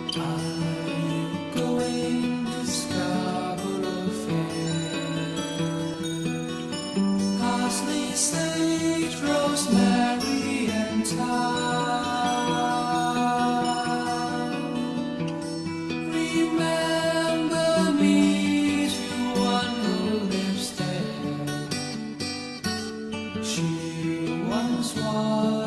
Are you going to Scarborough Fair? Parsley, sage, rosemary and thyme. Remember me to one who lives there. She once was